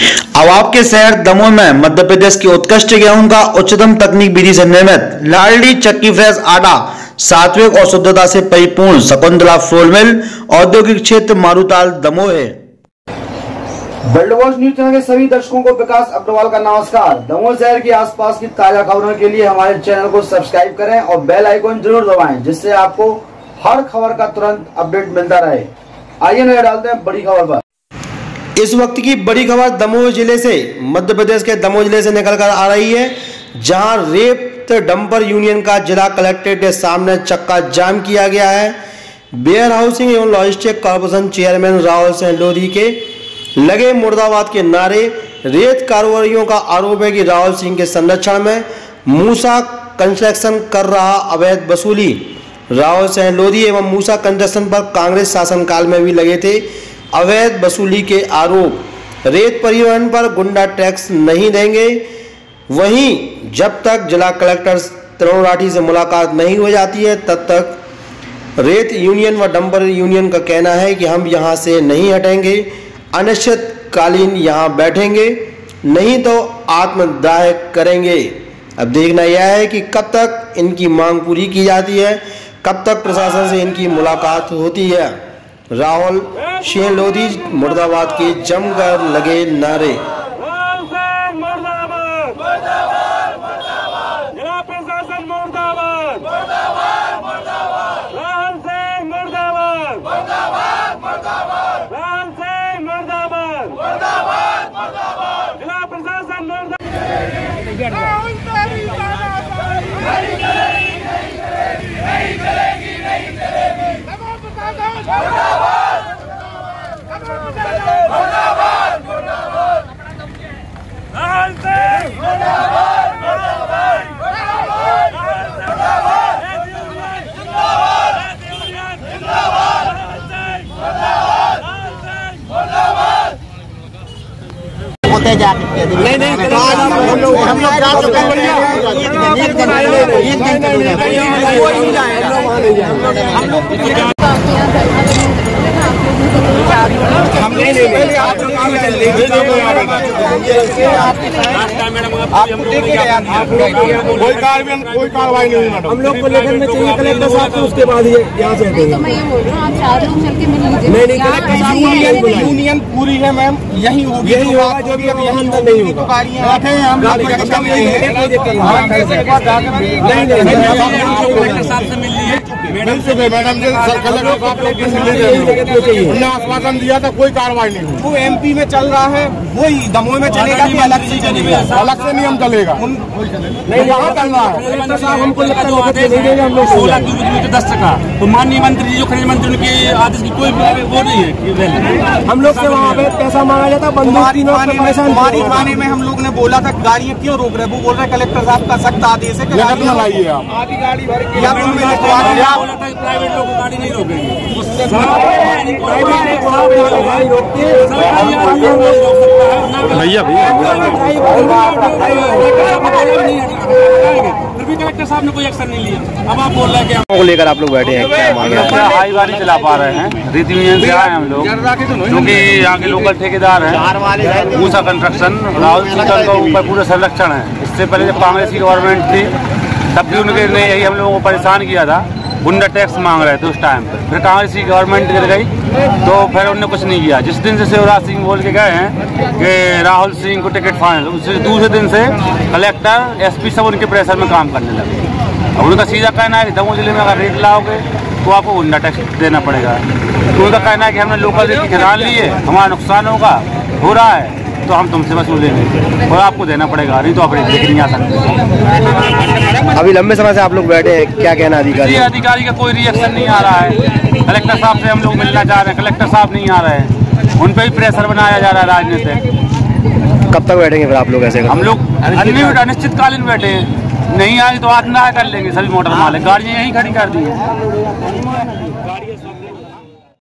अब आपके शहर दमोह में मध्य प्रदेश की उत्कृष्ट गेहूं का उच्चतम तकनीक विधि से निर्मित लाडली चक्की फ्रेश आटा सात्विक और शुद्धता से परिपूर्ण शकुंतला फ्लोर मिल औद्योगिक क्षेत्र मारूताल दमोह है। वर्ल्ड वॉच न्यूज चैनल के सभी दर्शकों को विकास अग्रवाल का नमस्कार। दमोह शहर के आसपास की ताजा खबरों के लिए हमारे चैनल को सब्सक्राइब करें और बेल आइकन जरूर दबाएं, जिससे आपको हर खबर का तुरंत अपडेट मिलता रहे। आइए नजर डालते हैं बड़ी खबर पर। इस वक्त की बड़ी खबर दमोह जिले से, मध्य प्रदेश के दमोह जिले से निकल कर आ रही है, जहां रेत डंपर यूनियन का जिला कलेक्ट्रेट के सामने चक्का जाम किया गया है। वेयर हाउसिंग एवं logistic corporation chairman Rahul Singh Lodhi के लगे मुर्दाबाद के नारे। रेत कारोबारियों का आरोप है कि राहुल सिंह के संरक्षण में मूसा कंस्ट्रक्शन कर रहा अवैध वसूली। राहुल सिंह लोधी एवं मूसा कंस्ट्रक्शन पर कांग्रेस शासनकाल में भी लगे थे अवैध वसूली के आरोप। रेत परिवहन पर गुंडा टैक्स नहीं देंगे। वहीं जब तक जिला कलेक्टर तरुण राठी से मुलाकात नहीं हो जाती है, तब तक रेत यूनियन व डंपर यूनियन का कहना है कि हम यहां से नहीं हटेंगे, अनिश्चितकालीन यहां बैठेंगे, नहीं तो आत्मदाह करेंगे। अब देखना यह है कि कब तक इनकी मांग पूरी की जाती है, कब तक प्रशासन से इनकी मुलाकात होती है। राहुल सिंह लोधी मुर्दाबाद के जमकर लगे नारे। कोई कार्रवाई नहीं मैडम, हम लोग को लेखन में चाहिए कलेक्टर साहब को, उसके बाद ये यहाँ से हटेंगे। मैं ये बोल रहा हूँ, आप 4 लोग चल के मिल लीजिए। नहीं कलेक्टर साहब यूनियन पूरी है मैम, यही होगी, यही होगा जो भी अभी यहाँ अंदर नहीं होगा। मैडम जी हमने आश्वासन दिया था, कोई कार्रवाई नहीं हुई। वो MP में चल रहा है, वही दमोह में चलेगा कि अलग से चलेगा? अलग से नियम चलेगा, नहीं यहाँ चल रहा है साहब। हमको लगता है 16 का तो माननीय मंत्री जी जो खनिज मंत्री उनके आदेश की कोई वो नहीं है। हम लोग से वहाँ पे पैसा मांगा जाता, हमारी थाने में हम लोग ने बोला था गाड़ियाँ क्यों रोक रहे, वो बोल रहे कलेक्टर साहब का सख्त आदेश है कि लगाइए आप। आधी गाड़ी भर प्राइवेट लोग गाड़ी नहीं रोकेंगे, भैया फिर भी कलेक्टर साहब ने कोई एक्शन नहीं लिया। अब आप बोल रहे हैं कि लेकर आप लोग बैठे हैं, क्या मांग रहे हैं? हाई गाड़ी चला पा रहे हैं, रेत यूनियन से आए हम लोग, क्योंकि यहाँ के लोकल ठेकेदार हैं मूसा कंस्ट्रक्शन, राहुल सिंह का ऊपर पूरा संरक्षण है। इससे पहले जब कांग्रेस की गवर्नमेंट थी तब भी उनके ने यही हम लोगों को परेशान किया था, गुंडा टैक्स मांग रहे थे उस टाइम पर। फिर कांग्रेस की गवर्नमेंट गिर गई तो फिर उन्होंने कुछ नहीं किया। जिस दिन से शिवराज सिंह बोल के गए हैं कि राहुल सिंह को टिकट फाइनल, उससे दूसरे दिन से कलेक्टर SP सब उनके प्रेशर में काम करने लगे। और उनका सीधा कहना है कि दमोह जिले में अगर रेट लाओगे तो आपको गुंडा टैक्स देना पड़ेगा। तो उनका कहना है कि हमने लोकल रेट की खिदान ली है, हमारा नुकसान हो रहा है तो हम तुमसे वसूलेंगे और आपको देना पड़ेगा, नहीं तो आप रेट लेके नहीं आ सकते। अभी लंबे समय से आप लोग बैठे हैं, क्या कहना अधिकारी? अधिकारी का कोई रिएक्शन नहीं आ रहा है। कलेक्टर साहब से हम लोग मिलना चाह रहे हैं, कलेक्टर साहब नहीं आ रहे हैं, उन पर भी प्रेशर बनाया जा रहा है राजनीतिक। कब तक बैठेंगे फिर आप लोग ऐसे? हम लोग अनिश्चितकालीन बैठे हैं, नहीं आए तो आत्मदाह कर लेंगे। सभी मोटर मालिक गाड़ियाँ यहीं खड़ी कर दी है।